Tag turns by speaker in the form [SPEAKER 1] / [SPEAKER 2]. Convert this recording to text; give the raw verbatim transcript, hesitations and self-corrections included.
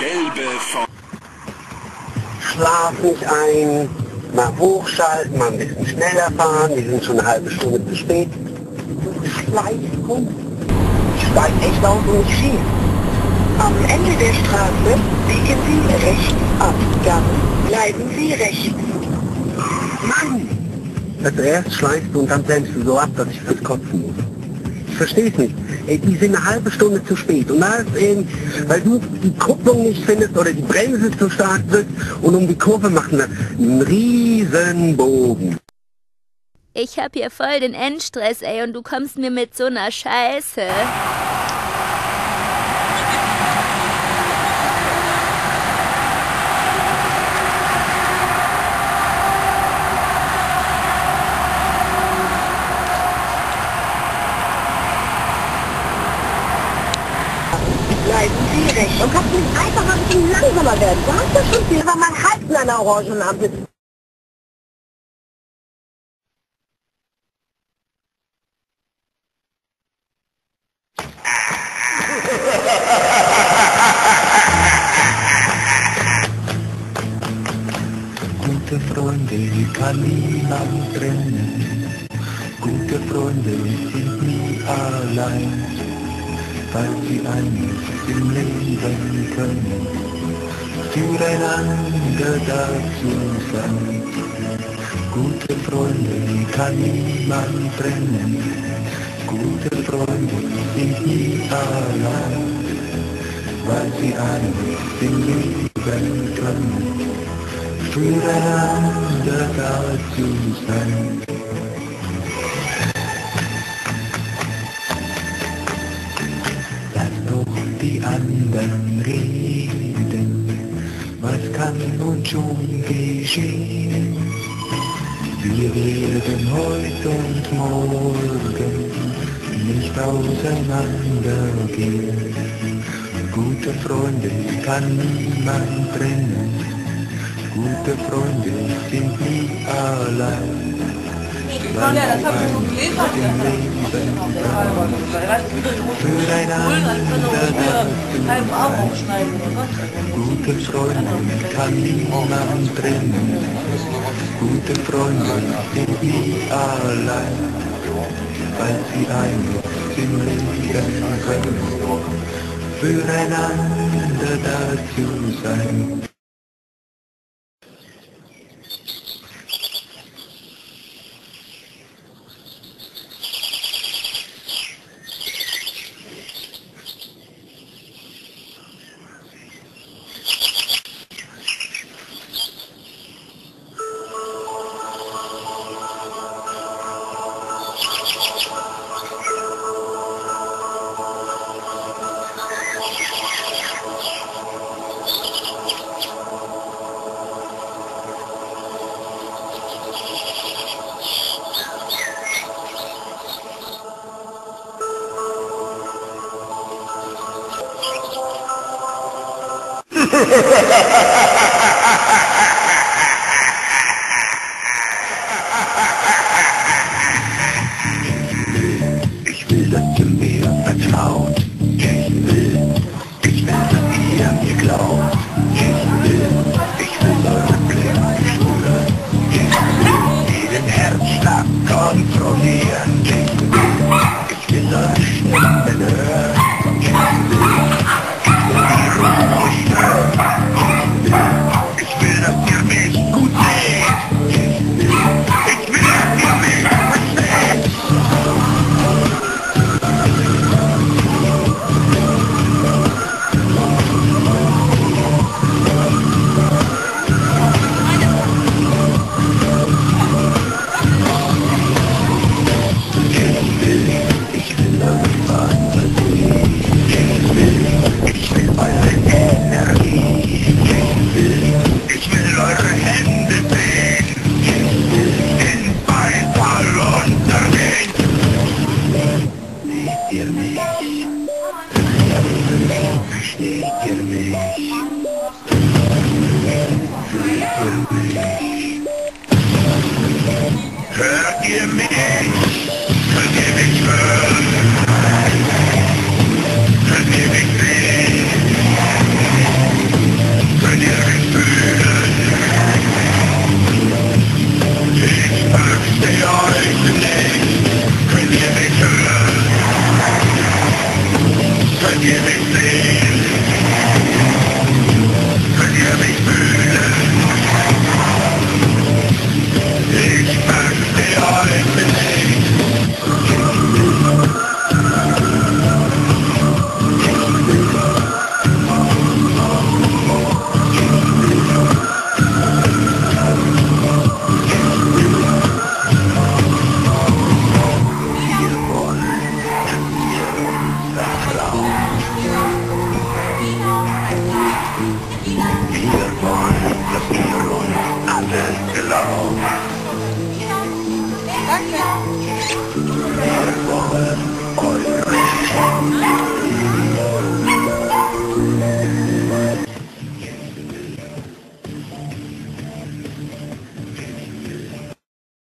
[SPEAKER 1] gelbe Fahne.
[SPEAKER 2] Schlaf nicht ein, mal hochschalten, mal ein bisschen schneller fahren, wir sind schon eine halbe Stunde zu spät. Schleichhund. Ich steig echt aus und ich schief. Am Ende der Straße biegen Sie rechts ab, dann bleiben Sie rechts. Mann! Also erst schleichst du und dann bremst du so ab, dass ich fürs Kotzen muss. Ich versteh's nicht. Ey, die sind eine halbe Stunde zu spät. Und da ist eben, weil du die Kupplung nicht findest oder die Bremse zu stark drückt und um die Kurve machen wir einen riesen Bogen.
[SPEAKER 3] Ich hab hier voll den Endstress, ey, und du kommst mir mit so einer Scheiße.
[SPEAKER 2] Bleiben Sie recht. Und kannst nicht einfach ein bisschen langsamer werden. Du hast ja schon viel, aber man hat in einer Orangenampel.
[SPEAKER 4] Gute Freunde kann niemand trennen. Gute Freunde sind nie allein, weil sie eines im Leben können, füreinander dazu sein. Gute Freunde kann niemand trennen. Gute Freunde sind nie allein, weil sie eines im Leben können, füreinander dazu sein. Lass doch die anderen reden, was kann uns schon geschehen? Wir werden heute und morgen nicht auseinandergehen. Gute Freunde kann niemand trennen. Gute Freunde sind nie allein, weil sie eins im Leben können, füreinander dazu sein. Gute Freunde kann niemand trennen. Gute Freunde sind nie allein, weil sie eins im Leben können, füreinander dazu sein. Ich will, dass ihr mir vertraut. Ich will, ich will, dass ihr mir glaubt. Ich will, ich will eure Blicke spüren. Ich will jeden Herzschlag kontrollieren. Ich will, ich will eure Stimmen hören. Ich will, ich will die Ruhe stören. Ich will, dass ihr mich gut seht. Ich will, ich will, dass ihr mich versteht. Ich will eure Fantasie. Ich will, ich will eure Energie. Ich will, ich will eure Hände sehen. Ich will den Beifall untergehen. Seht ihr mich? Versteht ihr mich? Seht ihr mich? Hört ihr mich?